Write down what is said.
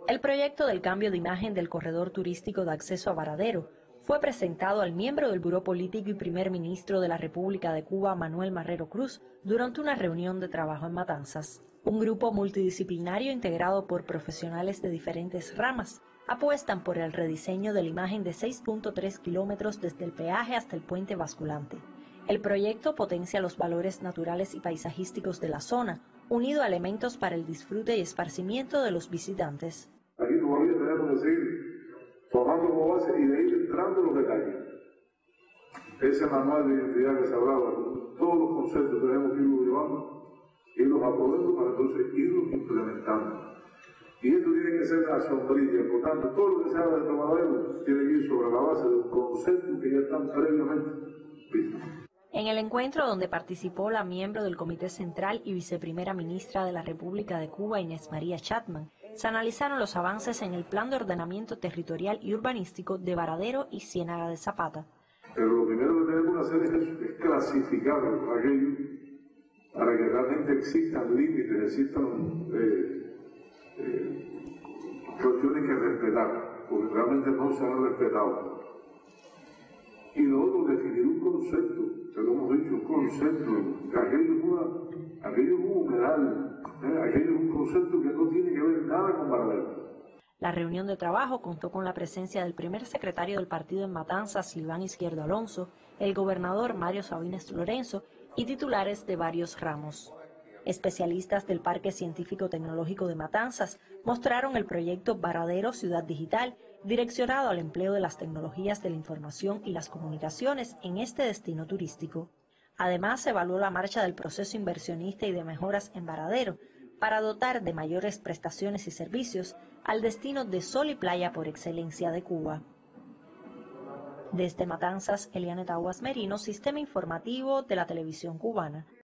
El proyecto del cambio de imagen del corredor turístico de acceso a Varadero fue presentado al miembro del Buró Político y primer ministro de la República de Cuba, Manuel Marrero Cruz, durante una reunión de trabajo en Matanzas. Un grupo multidisciplinario integrado por profesionales de diferentes ramas apuestan por el rediseño de la imagen de 6.3 kilómetros desde el peaje hasta el puente basculante. El proyecto potencia los valores naturales y paisajísticos de la zona, unido a elementos para el disfrute y esparcimiento de los visitantes. Aquí todavía tenemos que seguir tomando como base y de ir entrando los detalles. Ese manual de identidad que se hablaba, todos los conceptos tenemos que irlos llevando, irlos aprobando para entonces irlos implementando. Y esto tiene que ser la sombrilla, por tanto, todo lo que se haga de Varadero tiene que ir sobre la base de los conceptos que ya están previamente vistos. En el encuentro, donde participó la miembro del Comité Central y viceprimera ministra de la República de Cuba, Inés María Chapman, se analizaron los avances en el Plan de Ordenamiento Territorial y Urbanístico de Varadero y Ciénaga de Zapata. Pero lo primero que tenemos que hacer es clasificar aquello para que realmente existan límites, existan cuestiones que respetar, porque realmente no se han respetado. Y lo otro, definir un concepto, que lo hemos dicho, un concepto, que aquello es un humedal, aquello es un concepto que no tiene que ver nada con Varadero. La reunión de trabajo contó con la presencia del primer secretario del partido en Matanzas, Silván Izquierdo Alonso, el gobernador Mario Sabines Lorenzo y titulares de varios ramos. Especialistas del Parque Científico Tecnológico de Matanzas mostraron el proyecto Varadero Ciudad Digital, direccionado al empleo de las tecnologías de la información y las comunicaciones en este destino turístico. Además, se evaluó la marcha del proceso inversionista y de mejoras en Varadero para dotar de mayores prestaciones y servicios al destino de sol y playa por excelencia de Cuba. Desde Matanzas, Eliane Taguas Merino, Sistema Informativo de la Televisión Cubana.